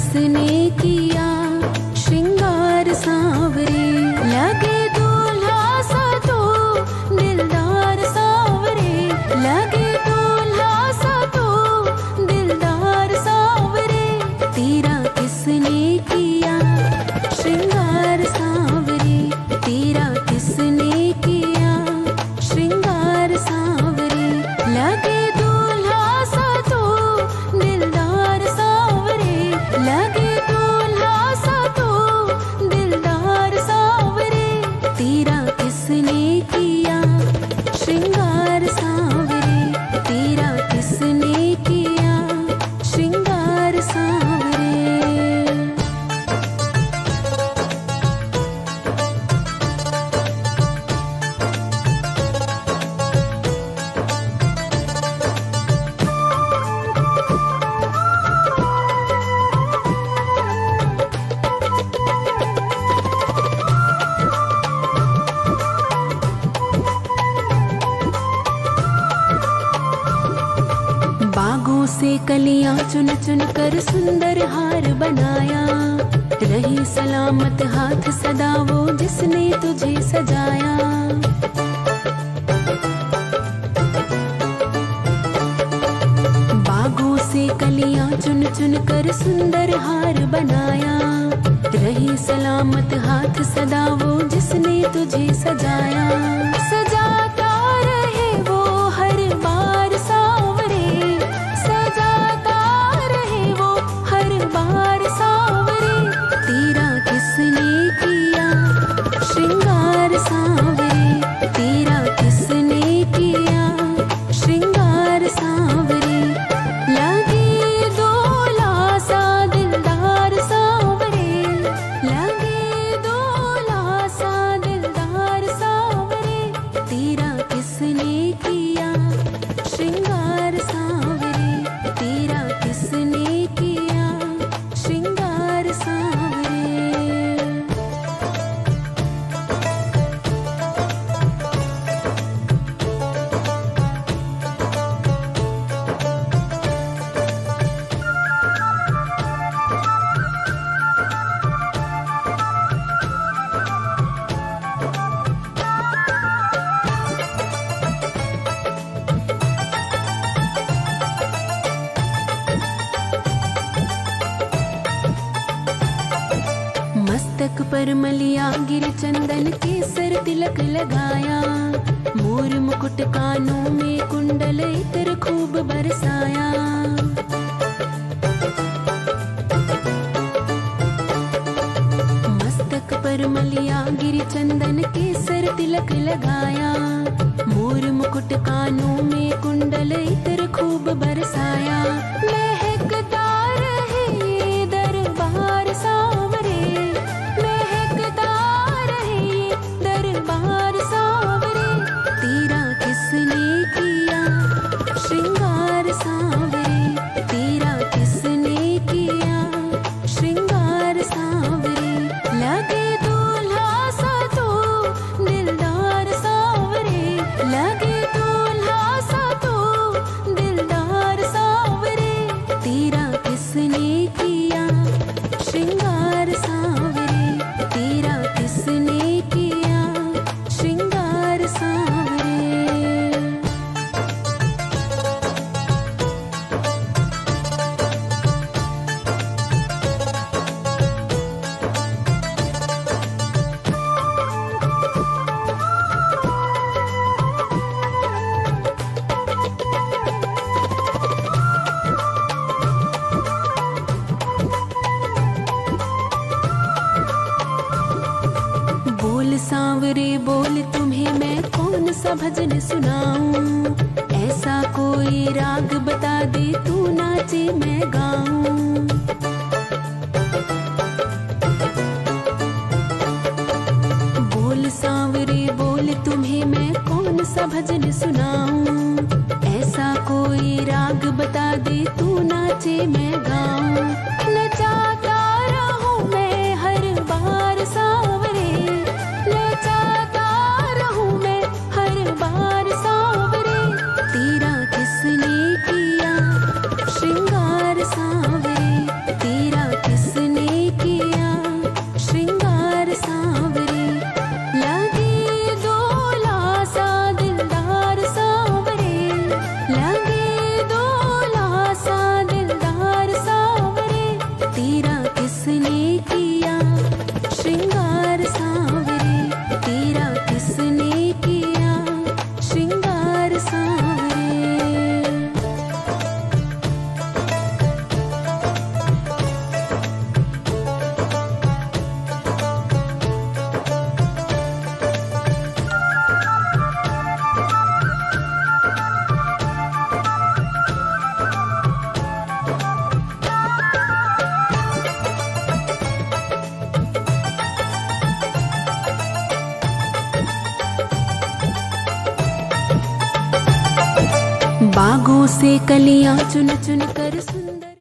किसने किया श्रृंगार सांवरे, लगे दूल्हा सा तो दिलदार सांवरे, लगे दूल्हा सा तो दिलदार सांवरे, तेरा किसने किया श्रृंगार सांवरे, तेरा किसने किया श्रृंगार सांवरे, लगे दूल्हा सा तो दिलदार सांवरे, लगे दूल्हा सा तो दिलदार सांवरे, तेरा किसने किया श्रृंगार सांवरे, तेरा किसने किया श्रृंगार सांवरे। बागों से कलियां चुन चुन कर सुंदर हार बनाया, रही सलामत हाथ सदा वो जिसने तुझे सजाया। बागों से कलियां चुन चुन कर सुंदर हार बनाया, रही सलामत हाथ सदा वो जिसने तुझे सजाया। सजाता रहे वो हर बार सांवरे, सजाता रहे वो हर बार सांवरे, तेरा किसने किया श्रृंगार सांवरे, तेरा किसने किया श्रृंगार सांवरे, लगे दूल्हा सा दिलदार सांवरे, लगे दूल्हा सा दिलदार सांवरे, तेरा किसने किया श्रृंगार सांवरे, तेरा किसने किया श्रृंगार सांवरे। मस्तक पर मलिया गिर चंदन केसर तिलक लगाया, मोर मुकुट कानों में कुंडल इत्र खूब बरसाया। मस्तक पर मलिया गिर चंदन केसर तिलक लगाया, मोर मुकुट कानों में कुंडल इत्र खूब बरसाया। महकता रहे ये दरबार सांवरे, महकता रहे ये दरबार सांवरे, तेरा किसने किया श्रृंगार सांवरे, तेरा किसने किया श्रृंगार सांवरे, लगे दूल्हा सा तो दिलदार सांवरे, लगे दूल्हा सा तो दिलदार सांवरे, तेरा किसने किया श्रृंगार सांवरे, तेरा किसने किया श्रृंगार सांवरे। बोल सांवरे बोल तुम्हें मैं कौन सा भजन सुनाऊं, ऐसा कोई राग बता दे तू नाचे मैं गाऊं। बोल सांवरे बोल तुम्हें मैं कौन सा भजन सुनाऊं, ऐसा कोई राग बता दे तू नाचे मैं गाऊं। नचाता रहूं मैं हर बार सांवरे, नचाता रहूं मैं हर बार सांवरे, तेरा किसने किया श्रृंगार सांवरे, तेरा किस बागों से कलियां चुन चुन कर